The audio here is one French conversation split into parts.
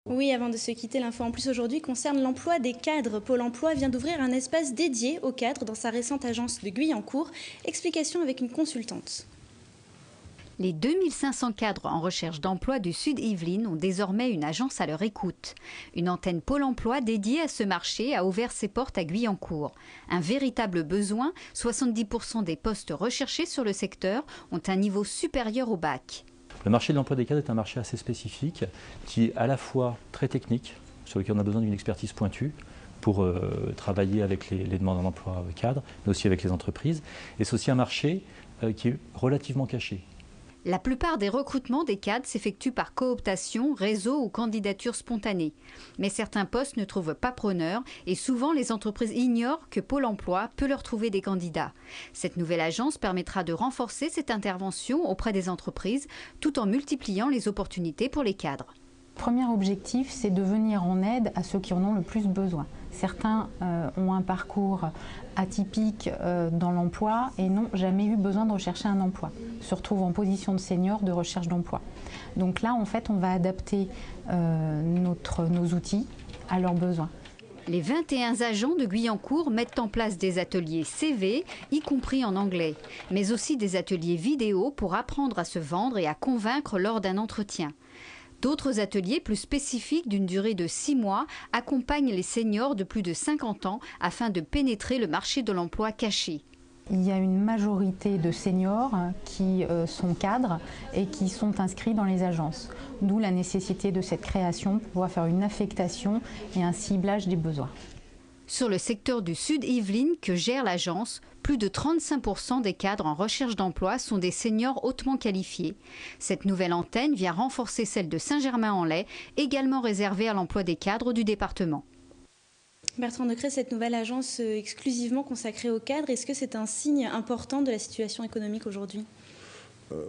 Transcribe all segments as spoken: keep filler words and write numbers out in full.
Oui, avant de se quitter, l'info en plus aujourd'hui concerne l'emploi des cadres. Pôle emploi vient d'ouvrir un espace dédié aux cadres dans sa récente agence de Guyancourt. Explication avec une consultante. Les deux mille cinq cents cadres en recherche d'emploi du Sud-Yvelines ont désormais une agence à leur écoute. Une antenne Pôle emploi dédiée à ce marché a ouvert ses portes à Guyancourt. Un véritable besoin, soixante-dix pour cent des postes recherchés sur le secteur ont un niveau supérieur au bac. Le marché de l'emploi des cadres est un marché assez spécifique, qui est à la fois très technique, sur lequel on a besoin d'une expertise pointue pour euh, travailler avec les, les demandeurs d'emploi cadres, mais aussi avec les entreprises. Et c'est aussi un marché euh, qui est relativement caché. La plupart des recrutements des cadres s'effectuent par cooptation, réseau ou candidature spontanée. Mais certains postes ne trouvent pas preneurs et souvent les entreprises ignorent que Pôle emploi peut leur trouver des candidats. Cette nouvelle agence permettra de renforcer cette intervention auprès des entreprises tout en multipliant les opportunités pour les cadres. Le premier objectif, c'est de venir en aide à ceux qui en ont le plus besoin. Certains euh, ont un parcours atypique euh, dans l'emploi et n'ont jamais eu besoin de rechercher un emploi, se retrouvent en position de senior de recherche d'emploi. Donc là, en fait, on va adapter euh, notre, nos outils à leurs besoins. Les vingt et un agents de Guyancourt mettent en place des ateliers C V, y compris en anglais, mais aussi des ateliers vidéo pour apprendre à se vendre et à convaincre lors d'un entretien. D'autres ateliers plus spécifiques d'une durée de six mois accompagnent les seniors de plus de cinquante ans afin de pénétrer le marché de l'emploi caché. Il y a une majorité de seniors qui euh, sont cadres et qui sont inscrits dans les agences. D'où la nécessité de cette création pour pouvoir faire une affectation et un ciblage des besoins. Sur le secteur du Sud-Yvelines que gère l'agence, plus de trente-cinq pour cent des cadres en recherche d'emploi sont des seniors hautement qualifiés. Cette nouvelle antenne vient renforcer celle de Saint-Germain-en-Laye, également réservée à l'emploi des cadres du département. Bertrand Decret, cette nouvelle agence exclusivement consacrée aux cadres, est-ce que c'est un signe important de la situation économique aujourd'hui ? euh...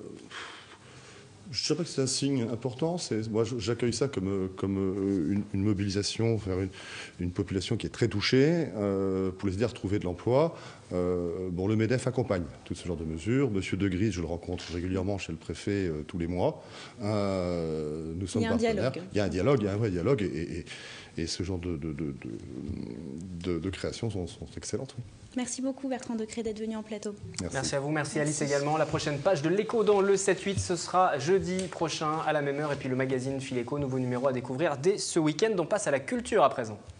Je ne sais pas que c'est un signe important. Moi, j'accueille ça comme, comme une, une mobilisation vers une, une population qui est très touchée euh, pour les aider à retrouver de l'emploi. Euh, bon, le MEDEF accompagne tout ce genre de mesures. Monsieur De Gris, je le rencontre régulièrement chez le préfet euh, tous les mois. Euh, nous sommes il y a un partenaires. dialogue. Il y a un dialogue, il y a un vrai dialogue. Et, et, et ce genre de, de, de, de, de créations sont, sont excellentes. Oui. Merci beaucoup Bertrand Decret d'être venu en plateau. Merci. Merci à vous, merci, merci Alice également. La prochaine page de l'Écho dans le sept huit, ce sera jeudi prochain à la même heure. Et puis le magazine Fileco, nouveau numéro à découvrir dès ce week-end. On passe à la culture à présent.